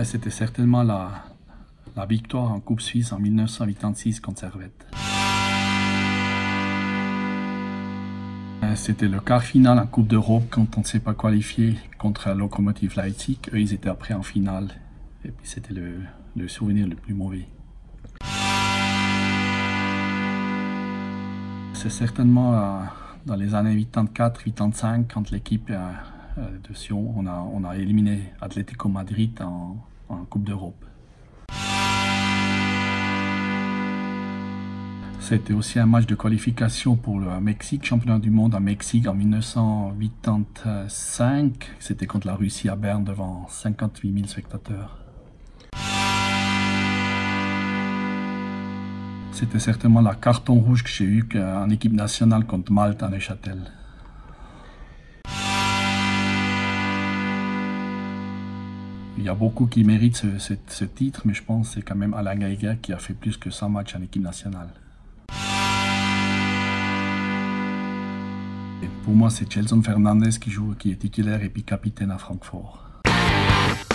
C'était certainement la victoire en Coupe Suisse en 1986 contre Servette. C'était le quart final en Coupe d'Europe quand on ne s'est pas qualifié contre Lokomotiv Leipzig. Eux, ils étaient après en finale. Et puis c'était le souvenir le plus mauvais. C'est certainement dans les années 84-85 quand l'équipe de Sion, on a éliminé Atlético Madrid en Coupe d'Europe. C'était aussi un match de qualification pour le Mexique, championnat du monde à Mexique en 1985. C'était contre la Russie à Berne devant 58 000 spectateurs. C'était certainement la carton rouge que j'ai eu en équipe nationale contre Malte à Neuchâtel. Il y a beaucoup qui méritent ce titre, mais je pense que c'est quand même Alain Geiger qui a fait plus que 100 matchs en équipe nationale. Et pour moi, c'est Gelson Fernandes qui est titulaire et puis capitaine à Francfort.